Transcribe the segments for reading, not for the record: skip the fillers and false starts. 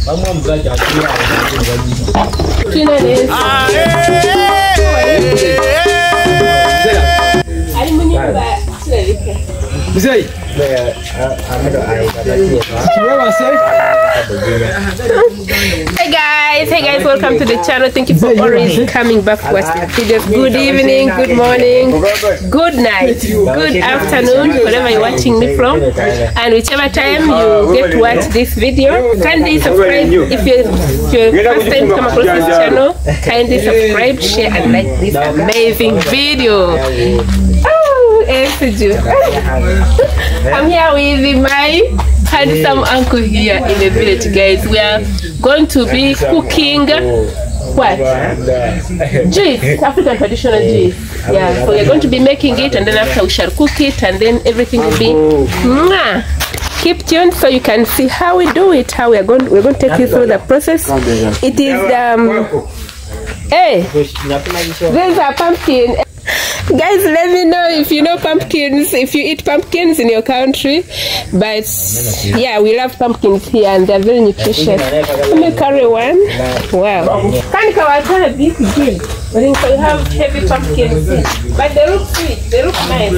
Hey guys, welcome to the channel. Thank you for always coming back to watch the videos. Good evening, good morning, good night, good afternoon, wherever you're watching me from, and whichever time you get to watch this video. Kindly subscribe if you're first time come across this channel. Kindly subscribe, share and like this amazing video. I'm here with my handsome uncle here in the village, guys. We are going to be cooking what? Juice, African traditional juice. Yeah, so we're going to be making it, and then after we shall cook it, and then everything will be mwah. Keep tuned so you can see how we do it, how we're going to take you through the process. It is there's a pumpkin. Guys, let me know if you know pumpkins, if you eat pumpkins in your country. But yeah, we love pumpkins here and they're very nutritious. Let me carry one. Wow. Can you have heavy pumpkins, but they look sweet, they look nice.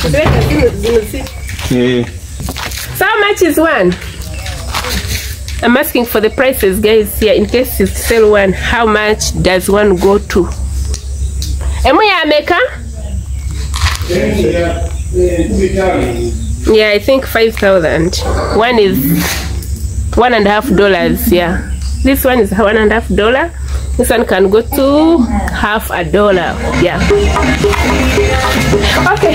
So how much is one? I'm asking for the prices, guys, here in case you sell one. How much does one go to? Yeah, I think 5,000. One is $1.50. Yeah, this one is $1.50. This one can go to $half. Yeah. Okay.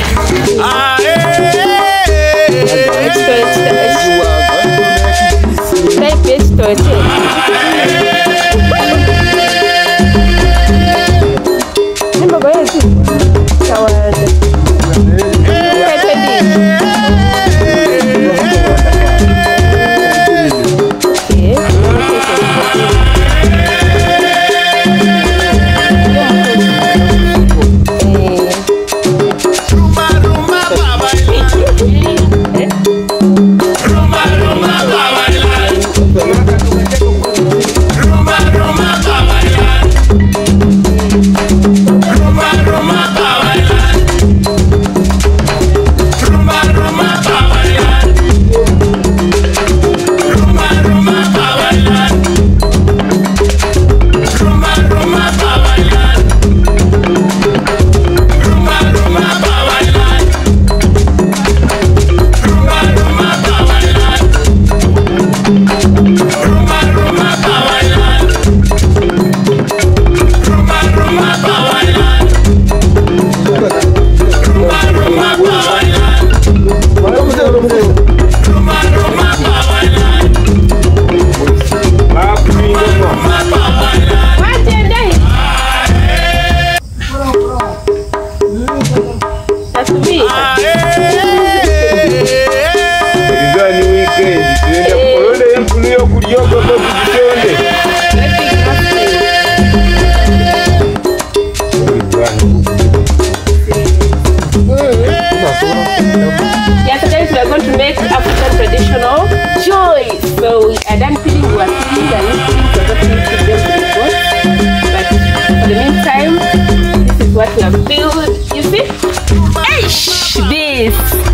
Yeah, so guys, we are going to make African traditional juice. So we are done peeling, we are peeling and peeling, so just need to build the pot. But for the meantime, this is what we have built. You see? Eish! This.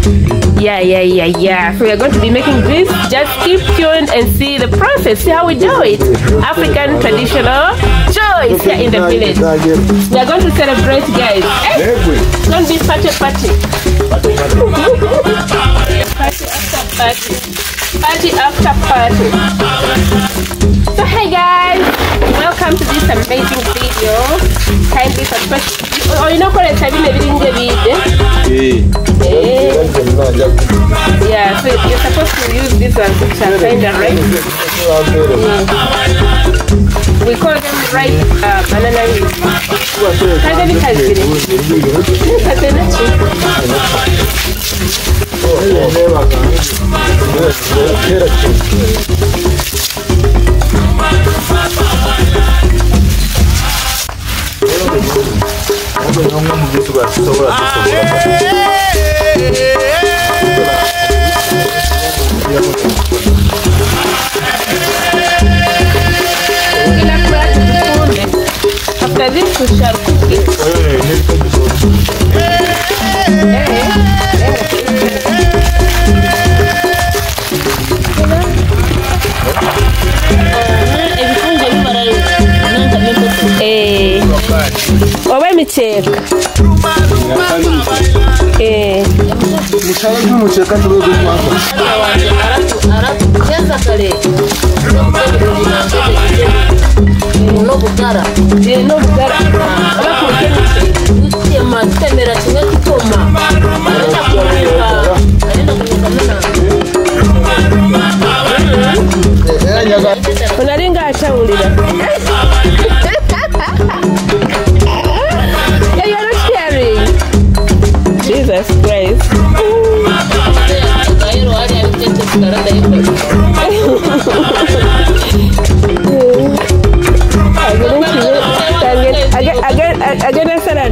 Yeah. So we are going to be making this. Just keep tuned and see the process. See how we do it. African traditional juice here in the village. We are going to celebrate, guys. It's going to be party. Party after party. So hey guys, welcome to this amazing video. Kindly subscribe. Oh, you know what I'm saying? Yeah, so you're supposed to use this one to find a right. We call them ripe banana leaves. oba emiceeka mushara n'umuceka turugo kwako aratucheza kale no bugara no bugara utema temera kimwe kitoma arenda kuruka unalinga achawulira yeah, you're not hearing. Jesus Christ. Again,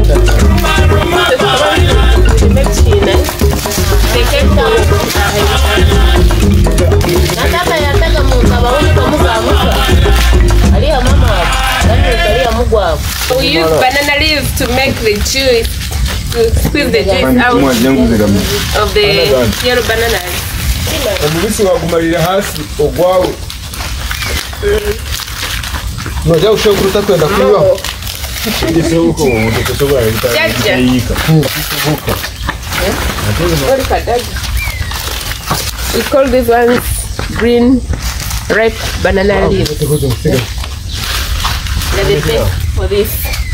we use banana leaves to make the juice, to squeeze the juice out of the yellow bananas. Omubisi wagumarira hasi ogwawe nojya ushokuruta kwenda kunywa ndisebuko umuntu kusobora bitayika we call these ones green ripe banana leaves. Let it be for this.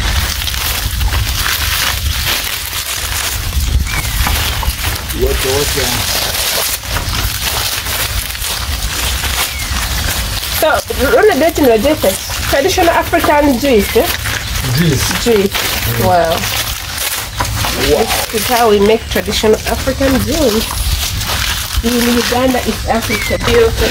So, run a bit in the traditional African juice, eh? Juice. Wow. This is how we make traditional African juice in Uganda, East Africa. Beautiful.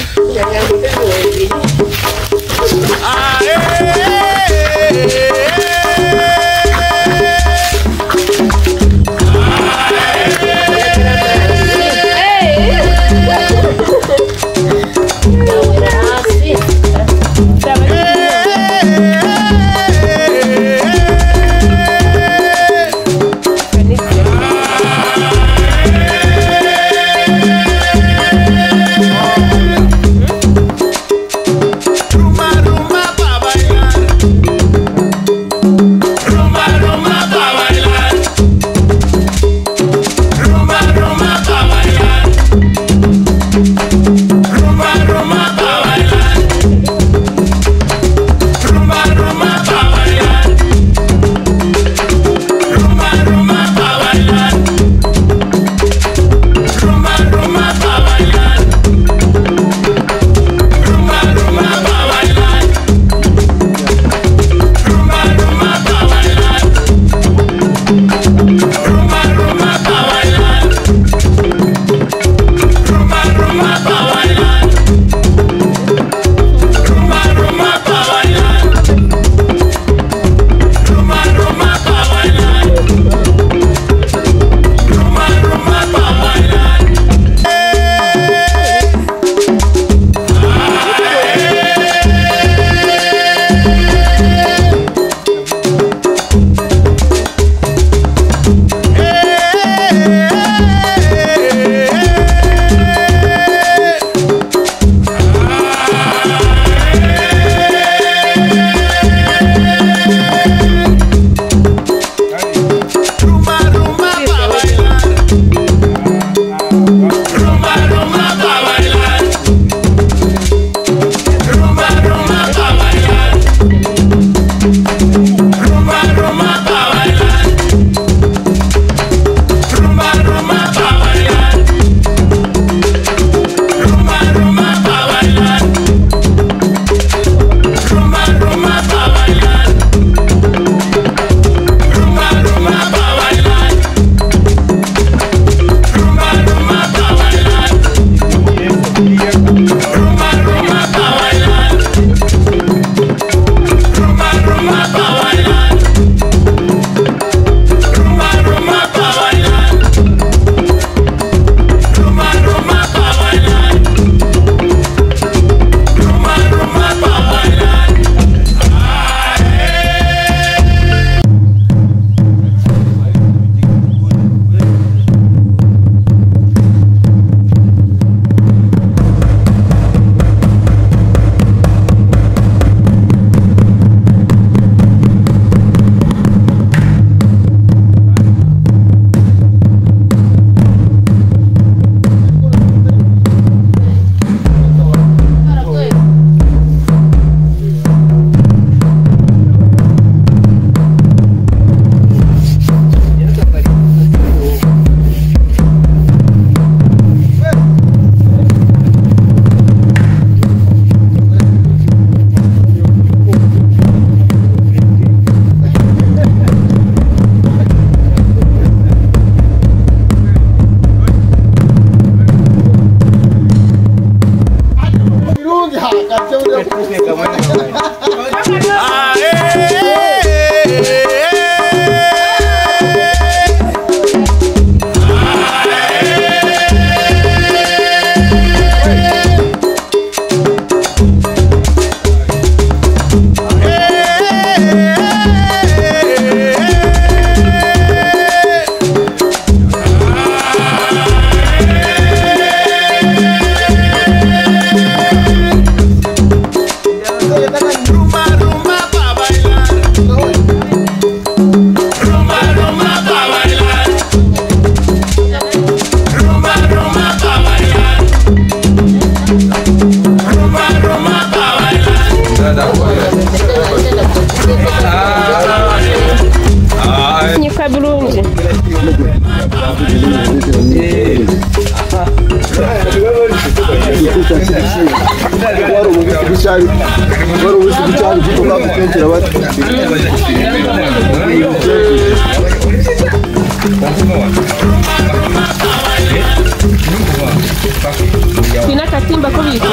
Katimba kubiko.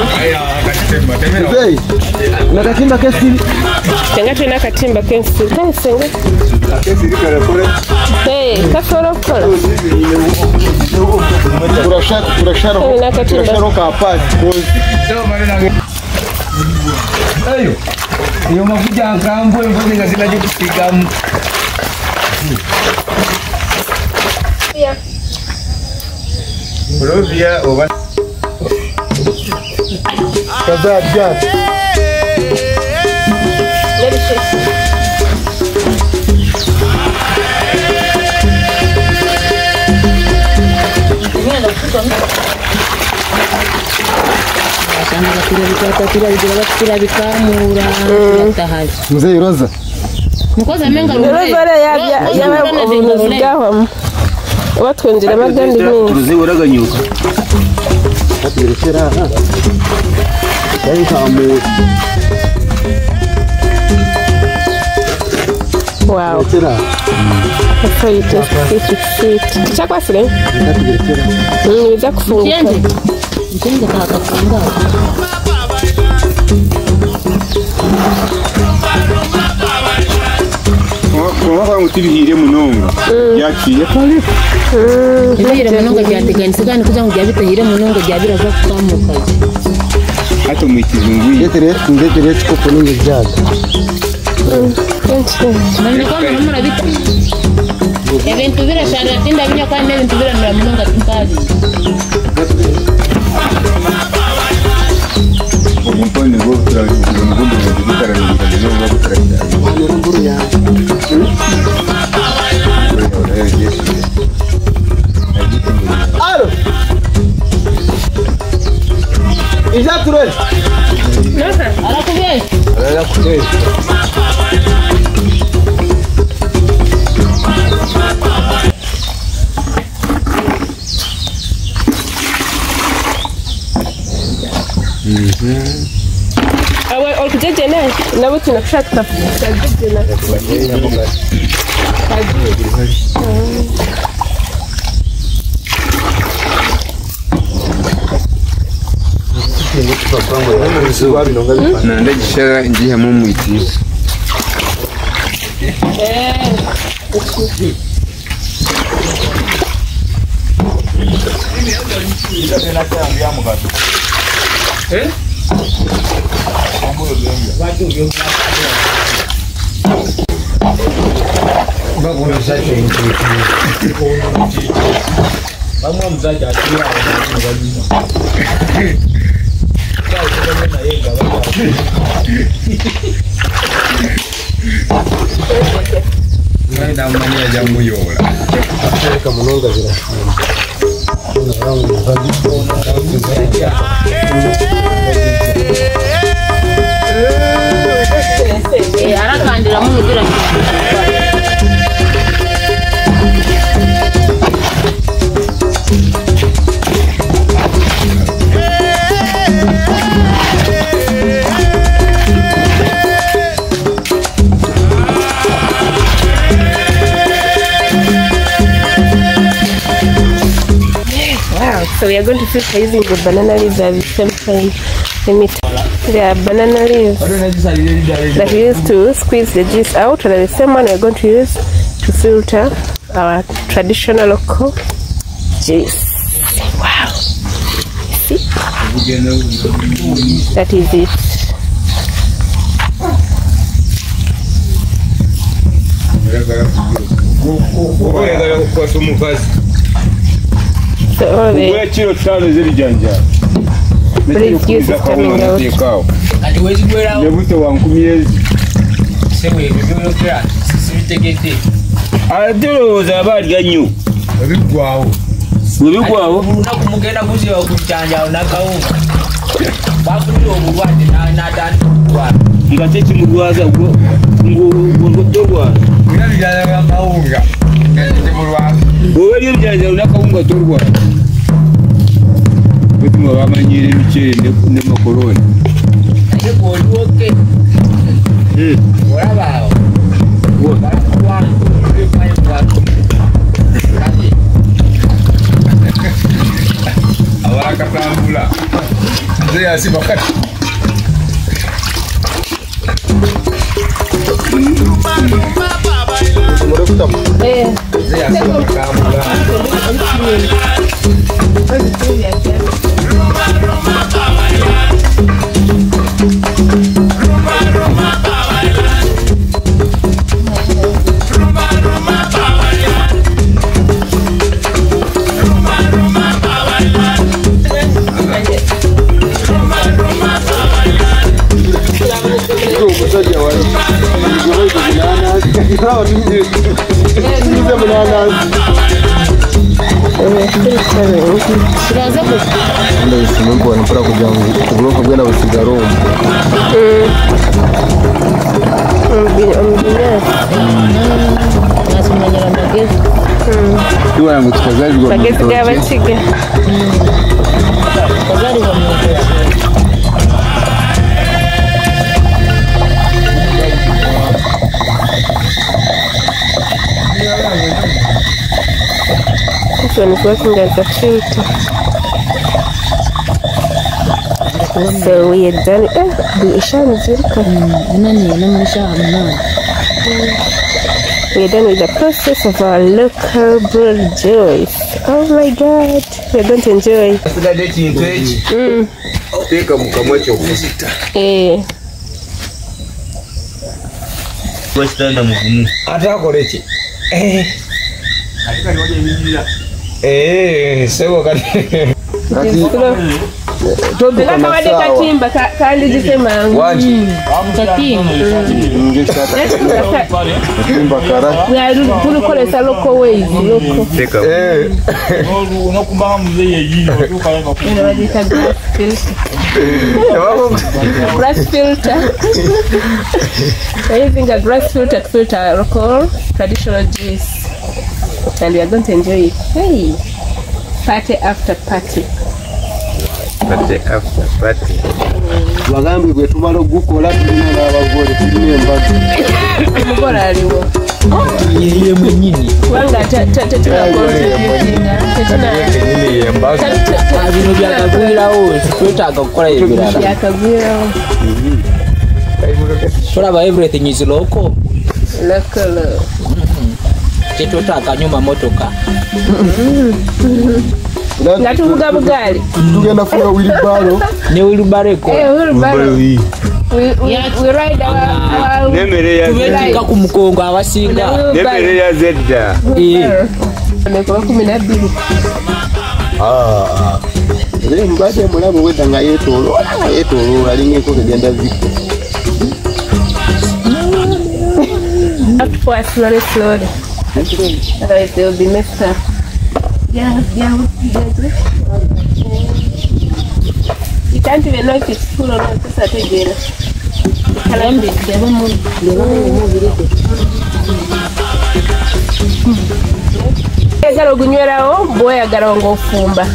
Nakatimba kesi. Tenga tena katimba kesi. Senga. Kesi kare kore. Kasoro kora. Turasharo kapasi kozi. Ayo. Iyo mafuja ngambo imvone ngazinaje kusigamu. Yeah. Bolivia oba. Kaza jazz. Mzee Roza. Mukoza menga Roza ya ubugaho. Batwonjera magandi bingi. Tuzi uraganyuka. Atirekera ha. Yari kamu. Wow. So you taste sweet. Chakwa sile? Atirekera. Niza kufunga. Mjenga kaka funga. Kwa utibihire munonga. Yakiye kale. Ibihire munonga byateganise kandi kuza ngo byabitahire munonga byabira zo kukamuka. Hato mwitizunguye. Ndetere chikopo ninge byaga. Manje kwa mura bita. Ibintu birashana tinda binya kwa ibintu biranura munonga tukazi. Umpone go ngundo bitaranga ngo gutaranga. Nguru ya. Alo. Ijature. Nosa. Arakubye. Arakubye. Awe olkujeje naye nabo tunashaka kujejena. Nanda gishara ngiye mu mwitizo. Nda manya jamu yola. Reka munonga zirashima. Arakandira mu mugira. So we are going to filter using the banana leaves at the same time. Let me There are banana leaves that we use to squeeze the juice out, and the same one we're going to use to filter our traditional local juice. Wow. See? That is it. So all the juice is coming out. This one is working as a filter. So we are done. We are done with the process of our local brewed juice. Oh my God, we are going to enjoy. Grass filter. We're using a grass filter to filter our local traditional juice, and we are going to enjoy it. Hey, party after party. Party after party. Wagambi gwe tumala gukola tulina n'abagole tulina embaga. Umugole aliwo. Yeye mwenyini. Wanga tetuna bino byakagwirawo twetaaga kukola ebirala. Byakagwirawo. Tulaba everything is local. Local. Tetutaaga nyuma motoka. Nga tuvuga bugaali. Tugenda kuba wheelbarrow. Ne wheelbarrow eko. Wheelbarrow. We ride our tubetika ku mukongo abasinga. Nemere ya zedda. Neko 12. Leo mbade mulamu weda nga yetolo alingeko kugenda ziko. Up for us slowly. Otherwise they will be messed up. Yeah. You can't even know if it's full or not. Just take it. Yagala ogunywerawo bw'oyagala ng'ofumba.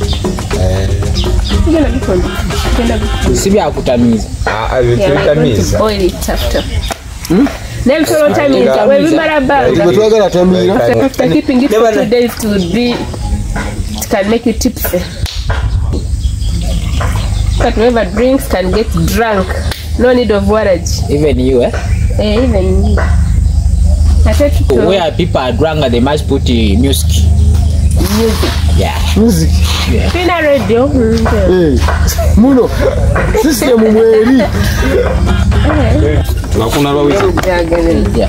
Si byakutamiiza. Boil it after. Nebisolo otamiiza webimala bbanga. Twagala tamiira. After keeping it for 2 days to be, it can make you tipsy. But whoever drinks can get drunk. No need of warrage. Even you, eh? Even you. Where people are drunk, they must put music. Music. Yeah. Music. Pina radio. Muno. System mweri. Wakuna bawise. Yeah.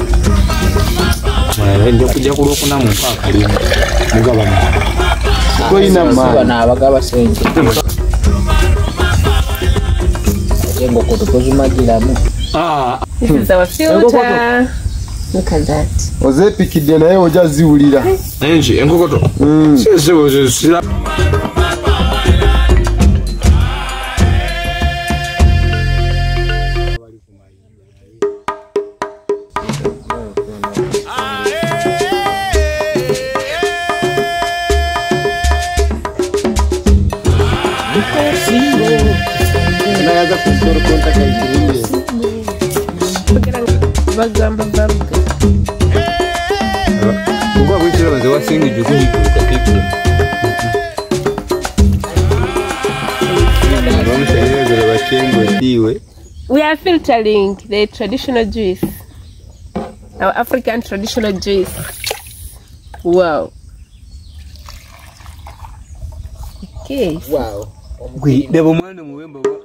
Ndio kuja kulokuna mu paka lino. Mugaba. Ko ina ma. Na abagaba sente. Yengo kotokozumagiramu. This is our filter. Look at that. Ozepikide naye oja ziwulira. Enji enkokoto. Sese. Nayaza kusoro konta kaitiriye. Bagamba babuga. Ngwa bwitira baze wasinga jukuji kukapiku. Abamusanyeze bakengwe diwe. We are filtering the traditional juice. Our African traditional juice. Wow. Okay. Wow. Gwi debo mwana muwemba wa.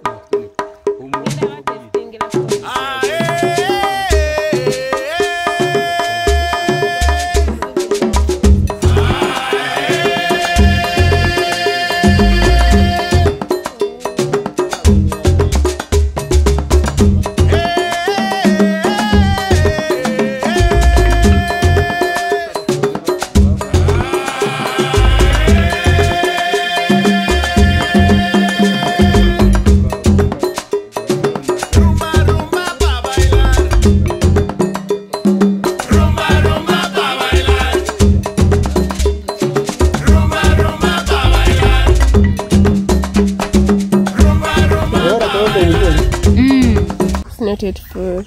Not yet full.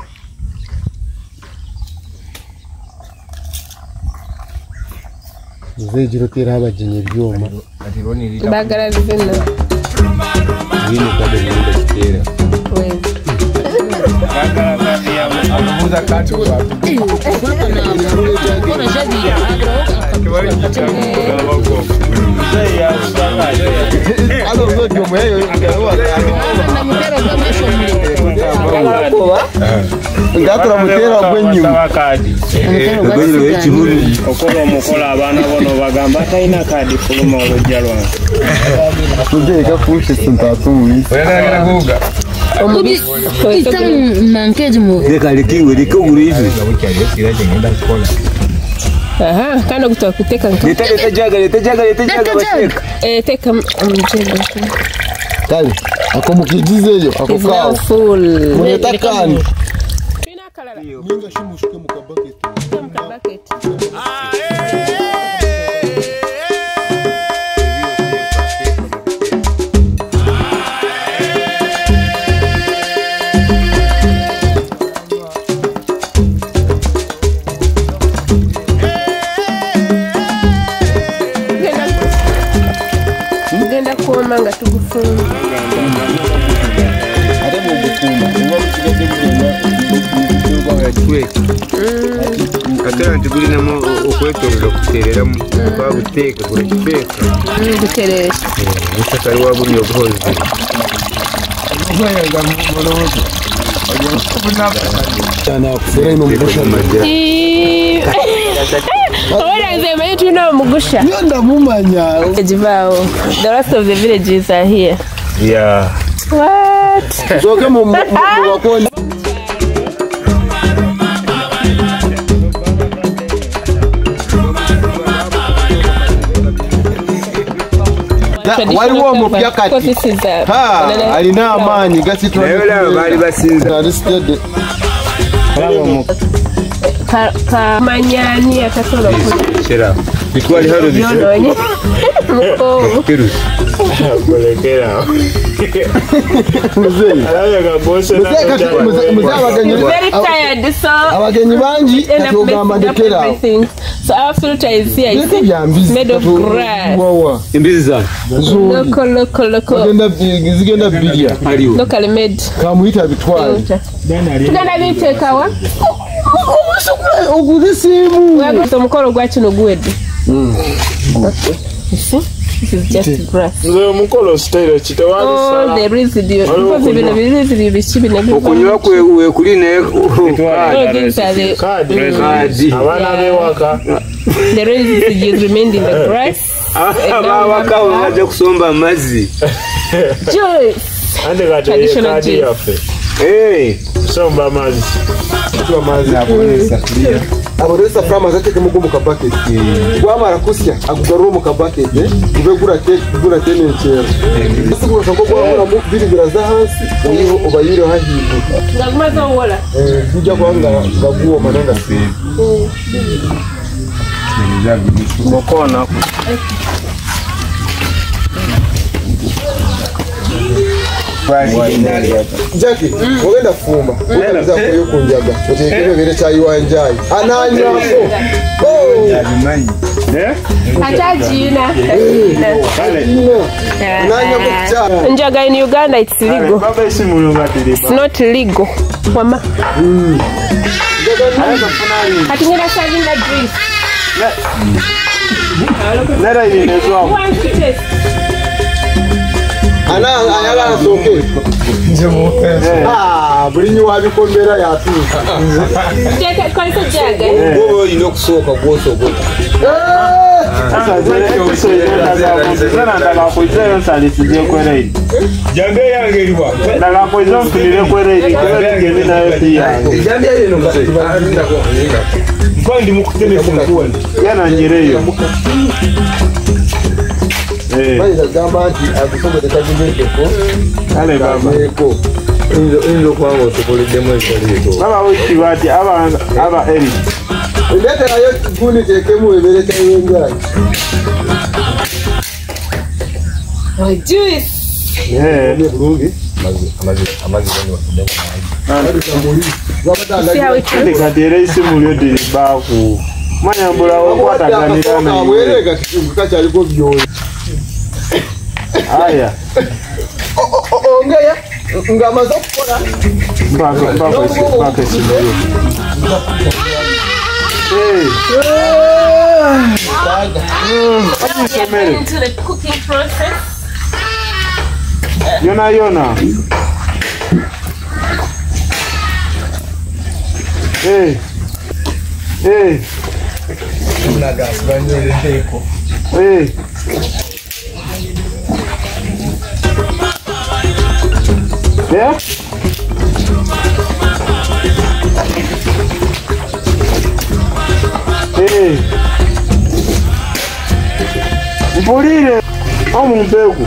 Zejiro tera abajinye byoma. Bagara zino. Yini kade nenda kitera. Wait. Amuza kati kwa. Alo zojo mweyo ngawa. Ngatura mutera gwenyu. Gwenyu ekibuli. Okola mukola abana bono bagamba taina kadi fuluma olojjalwa. Tuje ka fushi sintatu mu. Wena kuga. Mankeji mu. Deka likiwe likuguru hivi. Aha, kana kutoka kuteka nka. Leta jaga basheka. Teka mjego. Kali, akomukidizeyo It's now akokao. full. Munetakani. Pina kalala. Ninga shimushuke mukabake. Bucket. Genda kuoma nga tugufunga. Ate mu bukuma. Ngo mukigeze mugenda Tweke. Atera ntigulinamo okwetorera okutereramu baguteeka kurekipeka. Guteresha. Musakari wabuli obuhozi. Sera ino mugusha Majja. Ora nzema yetu na mugusha. Yonda mumanya. Ejibao. The rest of the villages are here. Yeah. What? Zoke mu bakoni. Waliwo omupya kati. Ha, alina amaanyi gasitwa. Naye olaba baali basinza. Ali steady. Manyani atasobola Shera. Bitwali hano bise. yonoonye mukowu Kirusi. Kolekera. Muzeyi. Alaga boss na very tired so abagenyi bangi end up katogamba messing up ndekera everything. So our filter is here. You Ndeke see? byambizi Made of grass. wawa Imbizi zano. Local. zigenda bilya Haliwo. Locally made. kamuyita bitwali Filter. Tugenda biteekawa. oguze simu Weaguza omukolo gwa kino guwedde. Okay. You see? This is just grass. Nze mukolo style kitawali Oh, sala. the residue. Because bino residue bikibi ne biva. Okunywa kwe kuli ne Oh, these are the Kadi. Abana bewaka. the residue remained in the grass. abawaka baje kusomba amazzi. Juice. Ande kati Traditional kadi juice. yafe. Somba amazi. amazi abonesa frama zateke mugo mu kabaketi gwamara kusya akugarura mu kabaketi ube gura tene ncero asigura ko gwamara mu biribira za hansi uyo ubayire hahibuka Ngagumaza wola. bijya kwanga gaguwo mananga si Mukona. Jackie ogenda fumba ogenda kuyo kunjaga otekere bere cyayi wanjayi ananyako Atajina. ananyako cyane Njaga in Uganda it's legal. Baba isimu lungatiri. It's not legal. Mama. Ati ngena serving the juice. Nera inezwa. Want to taste? ana ayala soke bulinyi wabikombera yatuuka Take kwalisa jaga. Wowe olina okusooka gw'osogota. Sasa zile episode ndala kuizeyo nsalisije kwereidi. Jambe yange eriwa. Ndala kuizeyo mfunire kwereidi kwereidi ngeni nayo pia. Jambe yeno mzee. Kwandi mukuteme kumkuwa. Yana njireyo. bayira gamba nti akusombe tekazimekeko Ale baba. eko Inzo kwanga osoboleddemu ebikoleko. Baba wiki bati aba eri. ndeterayo gundi tekemu ebere kyenjayi Juice. bulungi See how it Ndi katere isimu lyo diri baku. Manya mbula okwataganira na iwe. werega kitundu kakyaliko byoli Aya. ongeya ng'amaze okukola Mpaka isimu lyo. Somere. into the cooking process. Yona. Yeah? Mpulire omumpegu.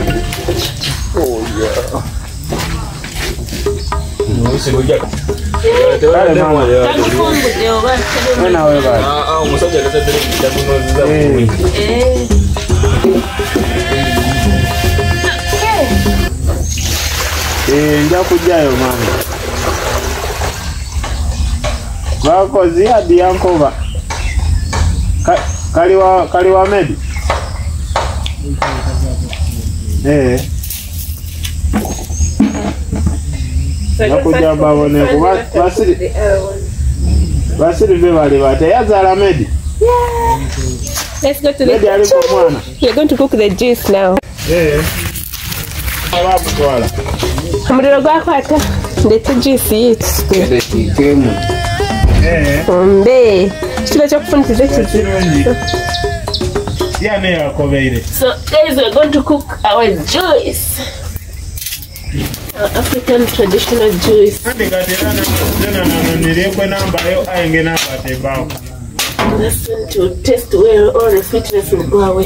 Omusajja agatadde nja kujjayo mama. Bakozi hadi yankoba. Kali wa Medi. Nakuja babone kuba basiri be bali batayazala Medi. Let's go to Medi ali kwa mwana. We're going to cook the juice now. Abakutwala. Omuliro gwakwata ndete juice yetu. ekikemu. Mbe. Kilo kyokufunikiza ekiki. Yana yakobeire. So guys, we're going to cook our juice. Our African traditional juice. Andi katerana zena nanonirekwe nambayo ayenge namba tebao. That's going to taste where all the sweetness will go away.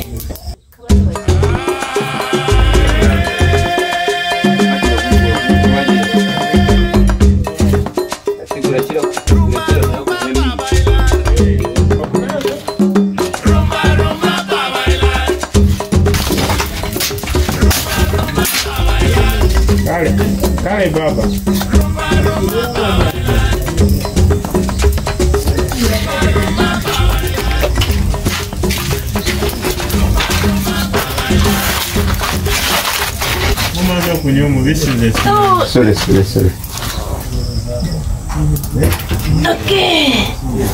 So, Sorry. okay.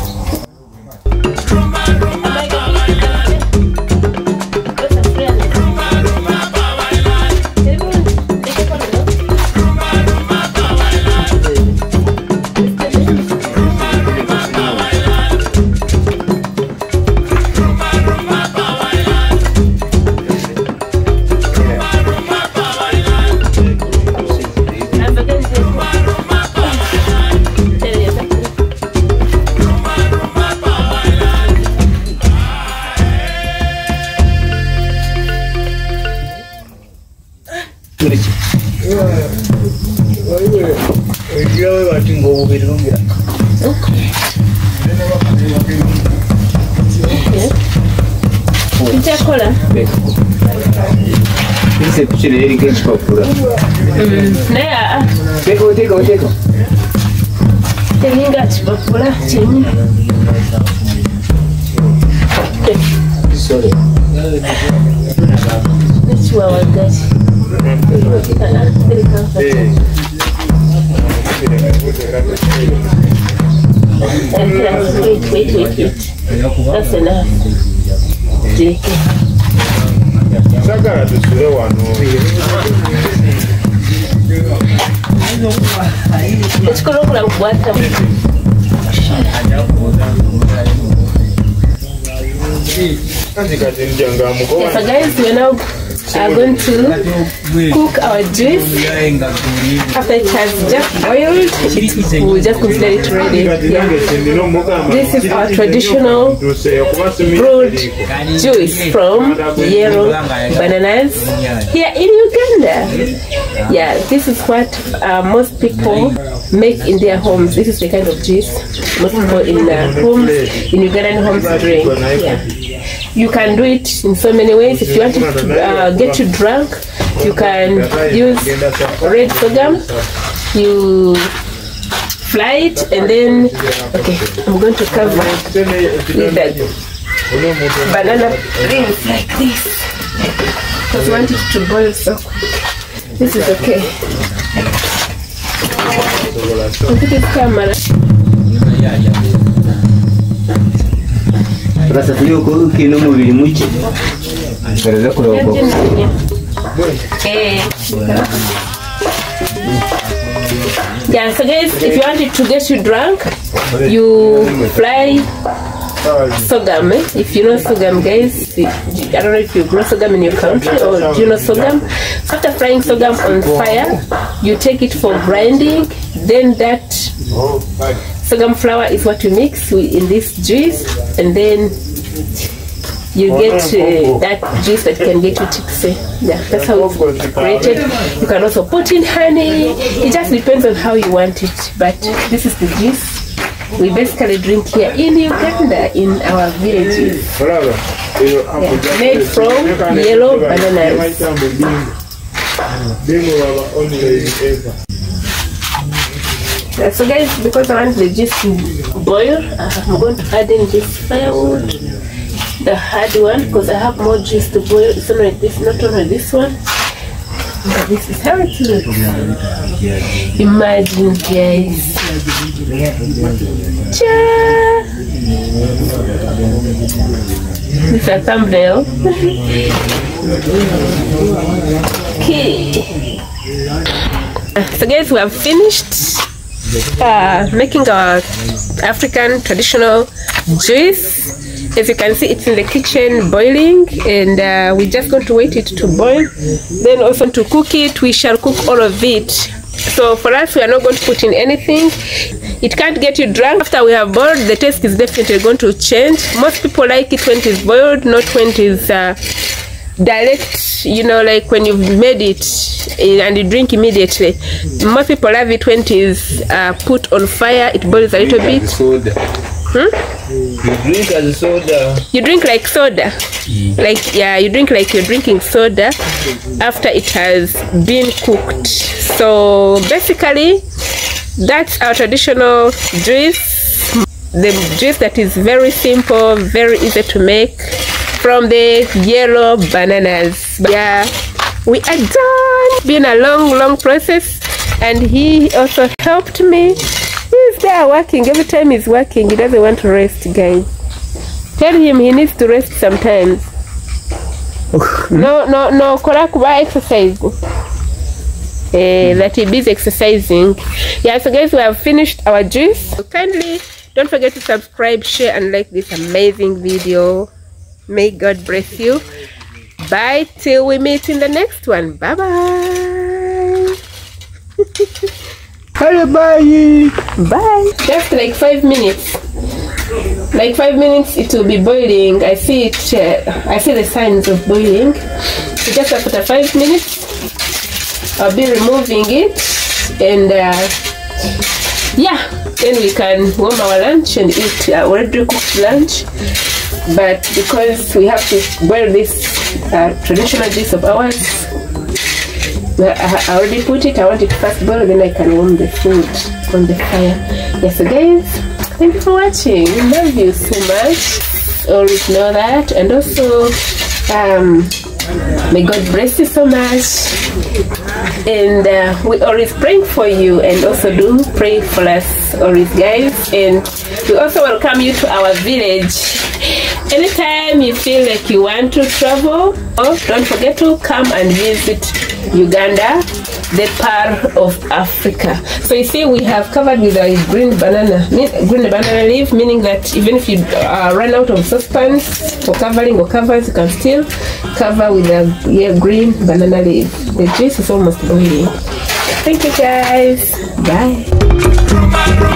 Sorry. Wait. That's enough. Take it. Yes, so guys, we now are going to cook our juice. After it has just boiled, we'll just consider it ready. Yeah. This is our traditional brewed juice from yellow bananas here in Uganda. Yeah, this is what most people make in their homes. This is the kind of juice most people in homes, in Ugandan homes drink. Yeah. You can do it in so many ways. If you want to get you drunk, you can use red sorghum. You fry it and then, okay, I'm going to cover it with that banana rings like this because I want it to boil so quick. This is okay. Look at this camera. Rasa tulioko kino mubiri muke. Kareza kuloko. Yeah, so guys, if you want it to get you drunk, you fry sorghum. If you know sorghum, guys, I don't know if you grow sorghum in your country or do you know sorghum. So after frying sorghum on fire, you take it for grinding. Then that sorghum flour is what you mix in this juice, and then you get that juice that can get you tipsy. Yeah, that's how it's created. You can also put in honey. It just depends on how you want it. But this is the juice we basically drink here in Uganda in our villages. Yeah, made from yellow bananas. So guys, because I want the juice to boil, I'm going to add in this firewood, the hard one, because I have more juice to boil. It's not like this, not only this one, but this is how it looks. Imagine, guys. Cha! It's a thumbnail. Okay. So guys, we have finished making our African traditional juice. As you can see, it's in the kitchen boiling, and we're just going to wait it to boil. Then also to cook it, we shall cook all of it. So for us, we are not going to put in anything. It can't get you drunk. After we have boiled, the taste is definitely going to change. Most people like it when it is boiled, not when it is direct, you know, like when you've made it and you drink immediately. Most people love it when it is put on fire. It boils a little bit. You drink as a soda. You drink like soda. Like, yeah, you drink like you're drinking soda after it has been cooked. So basically, that's our traditional juice. The juice that is very simple, very easy to make from the yellow bananas. Yeah, we are done. Been a long process, and he also helped me. He's there working. Every time he's working, he doesn't want to rest, guys. Tell him he needs to rest sometimes. No, Korakuba exercise. That he is exercising. Yeah, so guys, we have finished our juice. So kindly don't forget to subscribe, share, and like this amazing video. May God bless you. Bye till we meet in the next one. Bye bye. Bye. Just like 5 minutes. Like 5 minutes, it will be boiling. I see it. I see the signs of boiling. So just after 5 minutes, I'll be removing it, and yeah, then we can warm our lunch and eat our already cooked lunch. But because we have to boil this traditional dish of ours, I already put it. I want it to first boil, then I can warm the food on the fire. Yes, so guys, thank you for watching. We love you so much. Always know that. And also, may God bless you so much. And we always pray for you, and also do pray for us always, guys. And we also welcome you to our village. Anytime you feel like you want to travel, don't forget to come and visit Uganda, the part of Africa. So you see, we have covered with a green banana leaf, meaning that even if you run out of saucepans for covering or covers, you can still cover with a green banana leaf. The juice is almost boiling. Thank you guys. Bye.